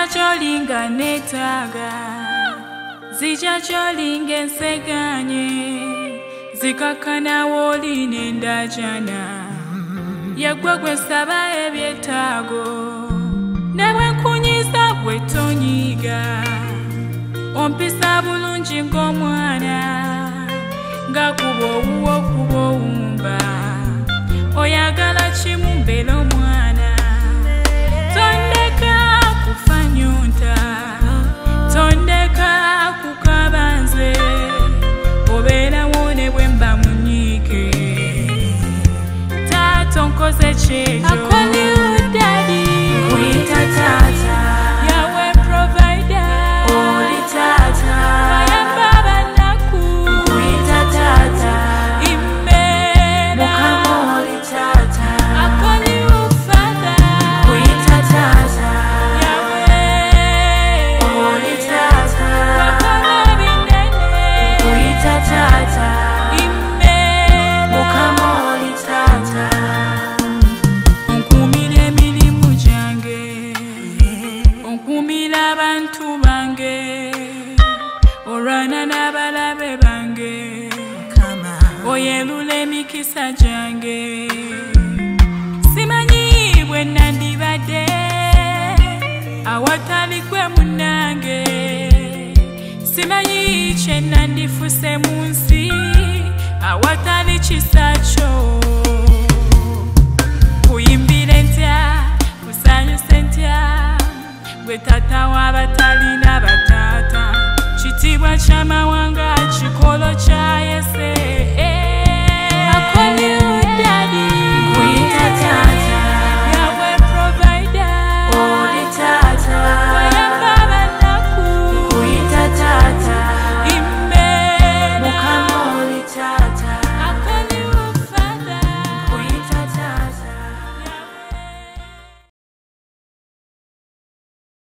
Zija cholinga netaga, zija cholinga enseganye, zikakana woli nenda jana. Yagwa gwe saba ebyetaago, nebwe nkunyiza bwe tonyiga. Ompisa bulungi ng'omwana, nga kuba owuwo kuba owumba. Oyagala kimu mbeera omwana, tondeka kufa nyonta, tondeka kukaba nze, obeerawo ne bwe mba munyiike. Taata onkoze kyekyo, akwaliwo daddy, nkuyita taata, yawe provider, oli taata, ayamba abanaku, nkuyita taata, imbeera, mukama oli taata, akwaliwo father, nkuyita taata, yawe, oli taata, wakola binene, nkuyita taata, imbeera, mukama oli taata. Onkumira emirimu gyange, onkumira abantu bange, olwana n'abalabe bange, oyelula emikisa gyange. Simanyi bwe nandibadde awatali gwe munnange, simanyi kye nandifuse mu nsi awatali kisa kyo. Kuyimbire ntya, kusanyuse ntya, gwe taata w'abatalina bataata, kitiibwa ky'amawanga, kikolo kya Yese.